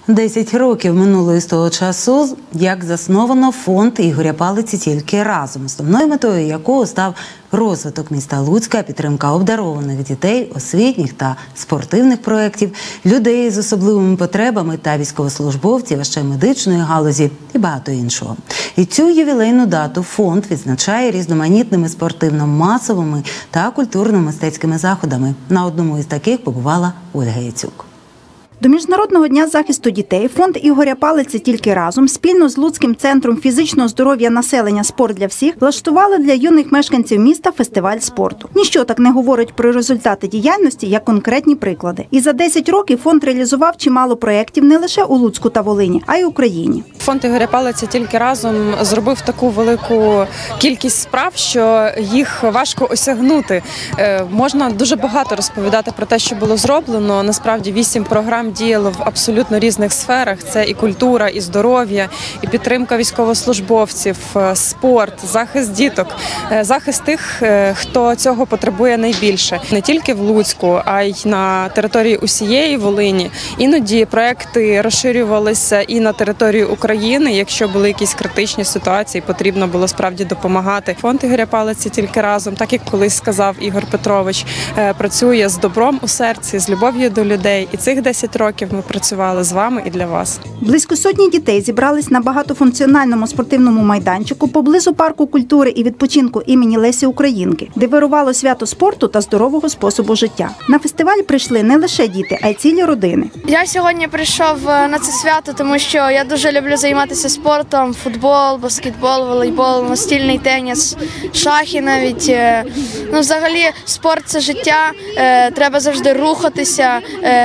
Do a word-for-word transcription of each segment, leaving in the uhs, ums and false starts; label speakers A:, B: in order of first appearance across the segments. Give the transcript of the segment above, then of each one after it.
A: Десять років минуло із того часу, як засновано фонд Ігоря Палиці «Тільки разом», основною метою якого став розвиток міста Луцька, підтримка обдарованих дітей, освітніх та спортивних проєктів, людей з особливими потребами та військовослужбовців, а ще медичної галузі і багато іншого. І цю ювілейну дату фонд відзначає різноманітними спортивно-масовими та культурно-мистецькими заходами. На одному із таких побувала Ольга Яцюк.
B: До Міжнародного дня захисту дітей фонд Ігоря Палиці «Тільки разом» спільно з Луцьким центром фізичного здоров'я населення «Спорт для всіх» влаштували для юних мешканців міста фестиваль спорту. Ніщо так не говорить про результати діяльності, як конкретні приклади. І за десять років фонд реалізував чимало проєктів не лише у Луцьку та Волині, а й Україні.
C: Фонд Ігоря Палиці «Тільки разом» зробив таку велику кількість справ, що їх важко осягнути. Можна дуже багато розповідати про те, що було зроблено. Насправді вісім програм діяло в абсолютно різних сферах. Це і культура, і здоров'я, і підтримка військовослужбовців, спорт, захист діток, захист тих, хто цього потребує найбільше. Не тільки в Луцьку, а й на території усієї Волині. Іноді проекти розширювалися і на територію України, якщо були якісь критичні ситуації, потрібно було справді допомагати. Фонд Ігоря Палиці «Тільки разом», так як колись сказав Ігор Петрович, працює з добром у серці, з любов'ю до людей. І цих десять років ми працювали з вами і для вас.
B: Близько сотні дітей зібрались на багатофункціональному спортивному майданчику поблизу парку культури і відпочинку імені Лесі Українки, де вирувало свято спорту та здорового способу життя. На фестиваль прийшли не лише діти, а й цілі родини.
D: Я сьогодні прийшов на це свято, тому що я дуже люблю займатися спортом: футбол, баскетбол, волейбол, настільний теніс, шахи навіть. Ну, взагалі, спорт – це життя, треба завжди рухатися.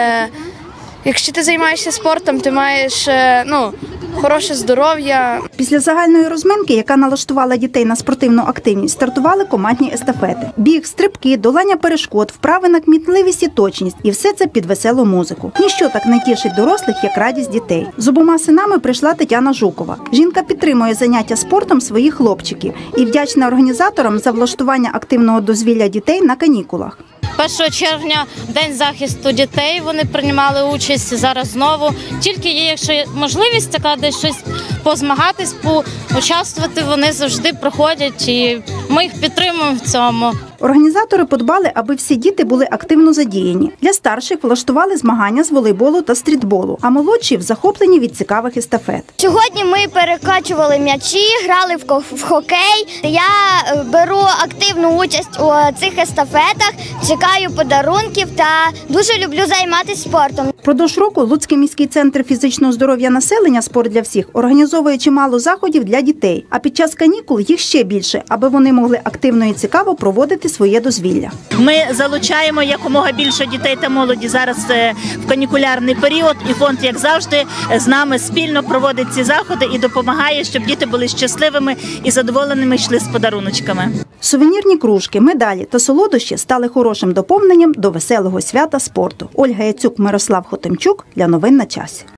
D: Якщо ти займаєшся спортом, ти маєш, ну, хороше здоров'я.
B: Після загальної розминки, яка налаштувала дітей на спортивну активність, стартували командні естафети. Біг, стрибки, долання перешкод, вправи на кмітливість і точність. І все це під веселу музику. Ніщо так не тішить дорослих, як радість дітей. З обома синами прийшла Тетяна Жукова. Жінка підтримує заняття спортом своїх хлопчиків і вдячна організаторам за влаштування активного дозвілля дітей на канікулах.
E: першого червня – День захисту дітей, вони приймали участь, зараз знову. Тільки є, якщо є можливість така десь щось позмагатись, поучаствувати, вони завжди проходять і ми їх підтримуємо в цьому.
B: Організатори подбали, аби всі діти були активно задіяні. Для старших влаштували змагання з волейболу та стрітболу, а молодші – захоплені від цікавих естафет.
F: Сьогодні ми перекачували м'ячі, грали в хокей. Я беру активну участь у цих естафетах, чекаю подарунків та дуже люблю займатися спортом.
B: Впродовж року Луцький міський центр фізичного здоров'я населення «Спорт для всіх» організовує чимало заходів для дітей, а під час канікул їх ще більше, аби вони могли активно і цікаво проводити своє дозвілля.
G: Ми залучаємо якомога більше дітей та молоді зараз в канікулярний період, і фонд, як завжди, з нами спільно проводить ці заходи і допомагає, щоб діти були щасливими і задоволеними йшли з подаруночками.
B: Сувенірні кружки, медалі та солодощі стали хорошим доповненням до веселого свята спорту. Ольга Яцюк, Мирослав Хотимчук для новин на часі.